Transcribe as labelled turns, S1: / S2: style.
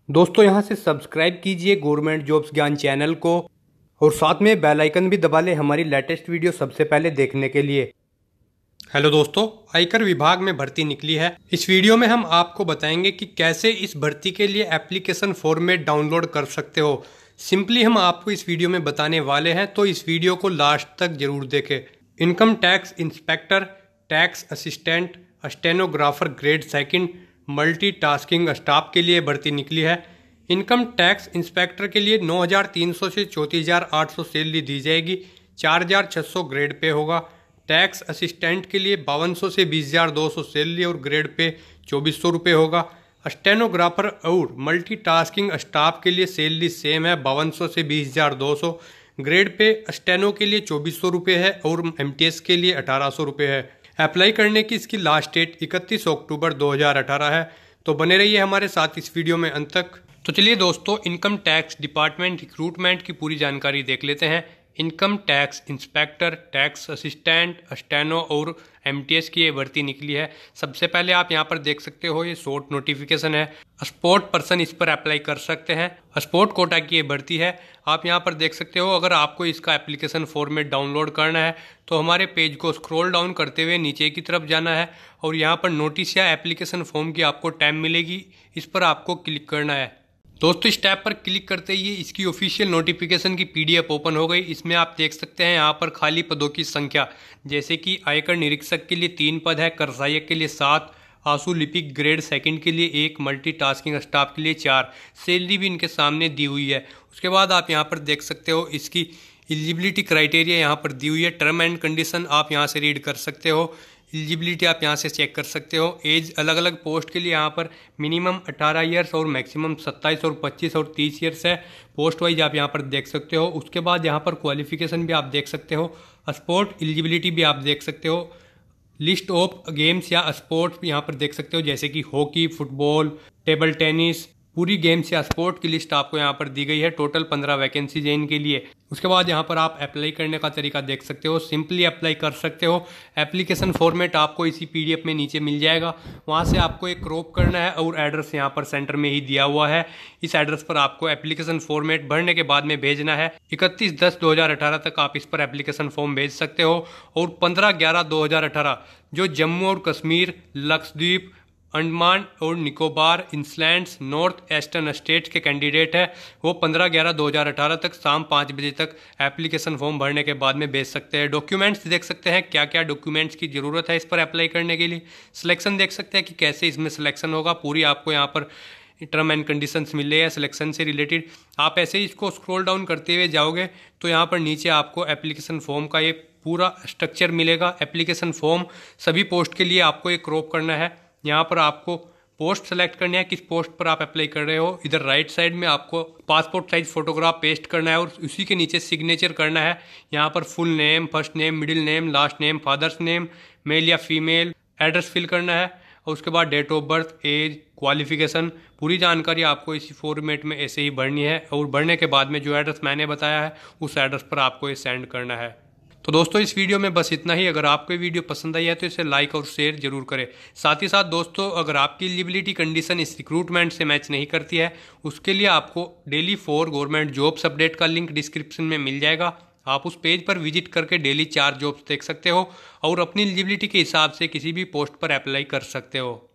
S1: दोस्तों यहाँ से सब्सक्राइब कीजिए गवर्नमेंट जॉब्स ज्ञान चैनल को और साथ में बेल आइकन भी दबा लें हमारी लेटेस्ट वीडियो सबसे पहले देखने के लिए। हेलो दोस्तों, आयकर विभाग में भर्ती निकली है। इस वीडियो में हम आपको बताएंगे कि कैसे इस भर्ती के लिए एप्लीकेशन फॉर्मेट डाउनलोड कर सकते हो। सिंपली हम आपको इस वीडियो में बताने वाले हैं, तो इस वीडियो को लास्ट तक जरूर देखें। Income tax inspector, tax assistant, stenographer grade second, multitasking staff के लिए भर्ती निकली है। इनकम टैक्स इंस्पेक्टर के लिए 9,300 से 34,800 सैलरी दी जाएगी। 4,600 ग्रेड पे होगा। टैक्स असिस्टेंट के लिए 5,200 से 20,200 सैलरी और ग्रेड पे 2,400 रुपये होगा। स्टेनोग्राफर और मल्टीटास्किंग स्टाफ के लिए सैलरी सेम है, 5,200 से 20,200। ग्रेड पे स्टेनो के लिए 2,400 रुपये है और MTS के लिए 1,800 रुपये है। अप्लाई करने की इसकी लास्ट डेट 31 अक्टूबर 2018 है। तो बने रहिए हमारे साथ इस वीडियो में अंत तक। तो चलिए दोस्तों, इनकम टैक्स डिपार्टमेंट रिक्रूटमेंट की पूरी जानकारी देख लेते हैं। Income tax inspector, tax assistant, steno और MTS की ये भर्ती निकली है। सबसे पहले आप यहाँ पर देख सकते हो, ये शॉर्ट नोटिफिकेशन है। स्पोर्ट पर्सन इस पर अप्लाई कर सकते हैं। स्पोर्ट कोटा की ये भर्ती है। आप यहाँ पर देख सकते हो, अगर आपको इसका एप्लीकेशन फॉर्मेट डाउनलोड करना है तो हमारे पेज को स्क्रॉल डाउन करते हुए नीचे की तरफ जाना है और यहाँ पर नोटिस या एप्लीकेशन फॉर्म की आपको टैब मिलेगी, इस पर आपको क्लिक करना है। दोस्तों, इस टैब पर क्लिक करते ही इसकी ऑफिशियल नोटिफिकेशन की PDF ओपन हो गई। इसमें आप देख सकते हैं यहाँ पर खाली पदों की संख्या, जैसे कि आयकर निरीक्षक के लिए 3 पद है, कर सहायक के लिए 7, आंसू लिपिक ग्रेड सेकंड के लिए 1, मल्टीटास्किंग स्टाफ के लिए 4। सैलरी भी इनके सामने दी हुई है। उसके बाद आप यहाँ पर देख सकते हो इसकी एलिजिबिलिटी क्राइटेरिया यहाँ पर दी हुई है। टर्म एंड कंडीशन आप यहाँ से रीड कर सकते हो। एलिजिबिलिटी आप यहाँ से चेक कर सकते हो। एज अलग अलग पोस्ट के लिए यहाँ पर मिनिमम 18 ईयर्स और मैक्सिमम 27 और 25 और 30 ईयर्स है। पोस्ट वाइज आप यहाँ पर देख सकते हो। उसके बाद यहाँ पर क्वालिफिकेशन भी आप देख सकते हो। स्पोर्ट एलिजिबिलिटी भी आप देख सकते हो। लिस्ट ऑफ गेम्स या स्पोर्ट्स यहाँ पर देख सकते हो, जैसे कि हॉकी, फुटबॉल, टेबल टेनिस, पूरी गेम्स या स्पोर्ट की लिस्ट आपको यहाँ पर दी गई है। टोटल 15 वैकेंसीज है इनके लिए। उसके बाद यहाँ पर आप अप्लाई करने का तरीका देख सकते हो। सिंपली अप्लाई कर सकते हो। एप्लीकेशन फॉर्मेट आपको इसी PDF में नीचे मिल जाएगा। वहाँ से आपको एक क्रॉप करना है और एड्रेस यहाँ पर सेंटर में ही दिया हुआ है। इस एड्रेस पर आपको एप्लीकेशन फॉर्मेट भरने के बाद में भेजना है। 31/10/2018 तक आप इस पर एप्लीकेशन फॉर्म भेज सकते हो। और 15/11/2018 जो जम्मू और कश्मीर, लक्षद्वीप, अंडमान और Nicobar islands, north eastern states के कैंडिडेट है, वो 15/11/2018 तक शाम 5 बजे तक एप्लीकेशन फॉर्म भरने के बाद में भेज सकते हैं। डॉक्यूमेंट्स देख सकते हैं क्या क्या डॉक्यूमेंट्स की ज़रूरत है इस पर अप्लाई करने के लिए। सिलेक्शन देख सकते हैं कि कैसे इसमें सिलेक्शन होगा। पूरी आपको यहाँ पर टर्म एंड कंडीशंस मिल रही है सिलेक्शन से रिलेटेड। आप ऐसे ही इसको स्क्रॉल डाउन करते हुए जाओगे तो यहाँ पर नीचे आपको एप्लीकेशन फॉर्म का ये पूरा स्ट्रक्चर मिलेगा। एप्लीकेशन फॉर्म सभी पोस्ट के लिए आपको एक क्रॉप करना है। यहाँ पर आपको पोस्ट सेलेक्ट करनी है, किस पोस्ट पर आप अप्लाई कर रहे हो। इधर राइट साइड में आपको पासपोर्ट साइज फोटोग्राफ पेस्ट करना है और उसी के नीचे सिग्नेचर करना है। यहाँ पर full name, first name, middle name, last name, father's name, male या फीमेल, एड्रेस फिल करना है और उसके बाद date of birth, age, qualification, पूरी जानकारी आपको इसी फॉर्मेट में ऐसे ही भरनी है। और भरने के बाद में जो एड्रेस मैंने बताया है उस एड्रेस पर आपको ये सेंड करना है। तो दोस्तों, इस वीडियो में बस इतना ही। अगर आपको वीडियो पसंद आई है तो इसे लाइक और शेयर जरूर करें। साथ ही साथ दोस्तों, अगर आपकी एलिजिबिलिटी कंडीशन इस रिक्रूटमेंट से मैच नहीं करती है, उसके लिए आपको डेली 4 गवर्नमेंट जॉब्स अपडेट का लिंक डिस्क्रिप्शन में मिल जाएगा। आप उस पेज पर विजिट करके डेली 4 जॉब्स देख सकते हो और अपनी एलिजिबिलिटी के हिसाब से किसी भी पोस्ट पर अप्लाई कर सकते हो।